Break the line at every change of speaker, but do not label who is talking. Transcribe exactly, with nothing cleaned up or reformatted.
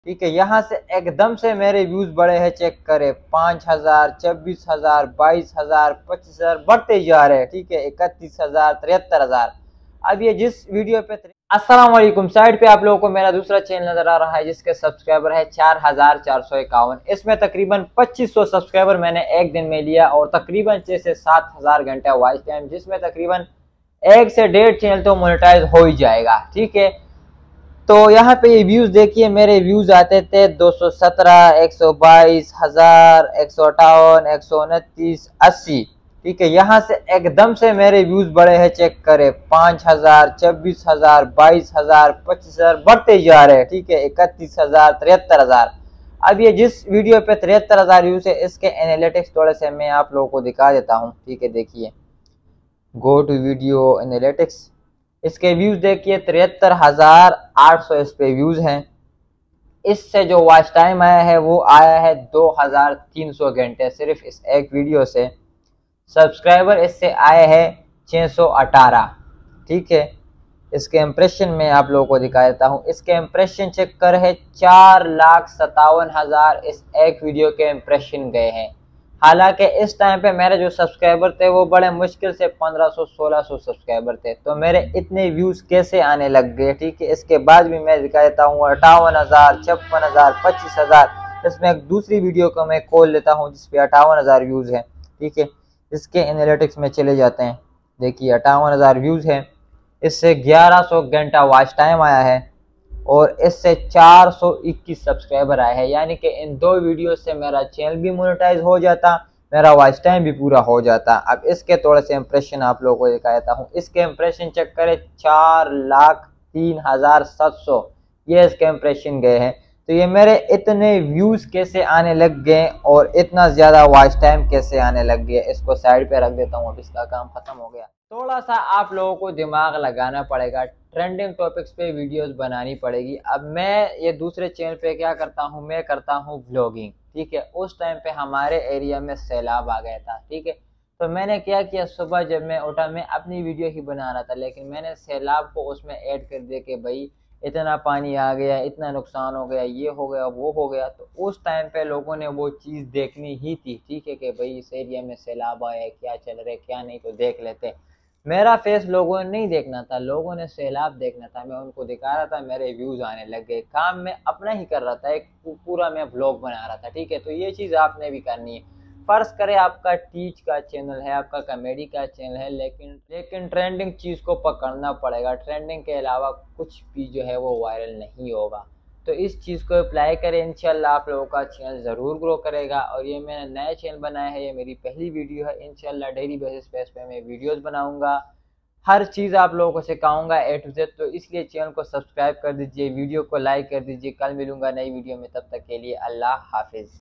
ठीक है, यहाँ से एकदम से मेरे व्यूज बढ़े हैं, चेक करें, पांच हजार छब्बीस हजार बाईस हजार पच्चीस हजार बढ़ते जा रहे हैं। ठीक है, इकतीस हजार तिहत्तर हजार अब ये जिस वीडियो पे अस्सलाम वालेकुम, साइड पे आप लोगों को मेरा दूसरा चैनल नजर आ रहा है जिसके सब्सक्राइबर है चार हजार चार सौ इक्यावन। इसमें तकरीबन पच्चीस सौ सब्सक्राइबर मैंने एक दिन में लिया और तकरीबन छह से सात हजार घंटा वॉच टाइम, जिसमें तकरीबन एक से डेढ़ चैनल तो मोनेटाइज हो ही जाएगा। ठीक है, तो यहाँ पे ये व्यूज देखिए, मेरे व्यूज आते थे दो सौ सत्रह, एक सौ बाईस हजार, एक सौ अट्ठावन, एक सौ उनतीस, अस्सी। ठीक है, यहाँ से एकदम से मेरे व्यूज बढ़े हैं, चेक करें, पांच हजार छब्बीस हजार बाईस हजार पच्चीस हजार बढ़ते जा रहे हैं। ठीक है, इकतीस हजार तिहत्तर हजार अब ये जिस वीडियो पे तिहत्तर हजार व्यूज है इसके एनालिटिक्स थोड़े से मैं आप लोगों को दिखा देता हूँ। ठीक है, देखिए, गो टू वीडियो एनालिटिक्स, इसके व्यूज देखिए तिहत्तर हजार आठ सौ इस पे व्यूज हैं। इससे जो वॉच टाइम आया है वो आया है दो हजार तीन सौ घंटे सिर्फ इस एक वीडियो से। सब्सक्राइबर इससे आए हैं छह सौ अठारह। ठीक है, इसके इम्प्रेशन में आप लोगों को दिखा देता हूँ। इसके इम्प्रेशन चेक कर है चार लाख सत्तावन हजार इस एक वीडियो के इम्प्रेशन गए हैं। हालांकि इस टाइम पे मेरे जो सब्सक्राइबर थे वो बड़े मुश्किल से पंद्रह सौ सोलह सौ सब्सक्राइबर थे, तो मेरे इतने व्यूज कैसे आने लग गए। ठीक है, इसके बाद भी मैं दिखा देता हूँ अट्ठावन हजार, छप्पन हजार, पच्चीस हजार। इसमें एक दूसरी वीडियो को मैं खोल लेता हूँ जिसपे अट्ठावन हजार व्यूज है। ठीक है, इसके एनालिटिक्स में चले जाते हैं, देखिए अट्ठावन हजार व्यूज है, इससे ग्यारह सौ घंटा वॉच टाइम आया है और इससे चार सौ इक्कीस सब्सक्राइबर आए हैं। यानी कि इन दो वीडियो से मेरा चैनल भी मोनेटाइज हो जाता, मेरा वॉच टाइम भी पूरा हो जाता। अब इसके थोड़े से इंप्रेशन आप लोगों को दिखा देता हूँ। इसके इंप्रेशन चेक करें, चार लाख तीन हजार सात सौ ये इसके इंप्रेशन गए हैं। तो ये मेरे इतने व्यूज कैसे आने लग गए और इतना ज्यादा वॉच टाइम कैसे आने लग गया, इसको साइड पे रख देता हूँ। अब इसका काम खत्म हो गया। थोड़ा सा आप लोगों को दिमाग लगाना पड़ेगा, ट्रेंडिंग टॉपिक्स पे वीडियोस बनानी पड़ेगी। अब मैं ये दूसरे चैनल पे क्या करता हूँ, मैं करता हूँ व्लॉगिंग। ठीक है, उस टाइम पे हमारे एरिया में सैलाब आ गया था। ठीक है, तो मैंने क्या किया, सुबह जब मैं उठा मैं अपनी वीडियो ही बना रहा था, लेकिन मैंने सैलाब को उसमें ऐड कर दिया कि भाई इतना पानी आ गया, इतना नुकसान हो गया, ये हो गया, वो हो गया। तो उस टाइम पे लोगों ने वो चीज़ देखनी ही थी। ठीक है, कि भाई इस एरिया में सैलाब आया, क्या चल रहा है क्या नहीं, तो देख लेते। मेरा फेस लोगों ने नहीं देखना था, लोगों ने सैलाब देखना था। मैं उनको दिखा रहा था, मेरे व्यूज आने लग गए। काम मैं अपना ही कर रहा था, एक पूरा मैं व्लॉग बना रहा था। ठीक है, तो ये चीज़ आपने भी करनी है। फर्ज करें आपका टीच का चैनल है, आपका कॉमेडी का चैनल है, लेकिन लेकिन ट्रेंडिंग चीज़ को पकड़ना पड़ेगा। ट्रेंडिंग के अलावा कुछ भी जो है वो वायरल नहीं होगा। तो इस चीज़ को अप्लाई करें, इंशाल्लाह आप लोगों का चैनल ज़रूर ग्रो करेगा। और ये मैंने नया चैनल बनाया है, ये मेरी पहली वीडियो है। इंशाल्लाह डेली बेसिस पे इस पे मैं वीडियोस बनाऊंगा, हर चीज़ आप लोगों को सिखाऊंगा ए टू जेड। तो इसलिए चैनल को सब्सक्राइब कर दीजिए, वीडियो को लाइक कर दीजिए। कल मिलूंगा नई वीडियो में, तब तक के लिए अल्लाह हाफिज़।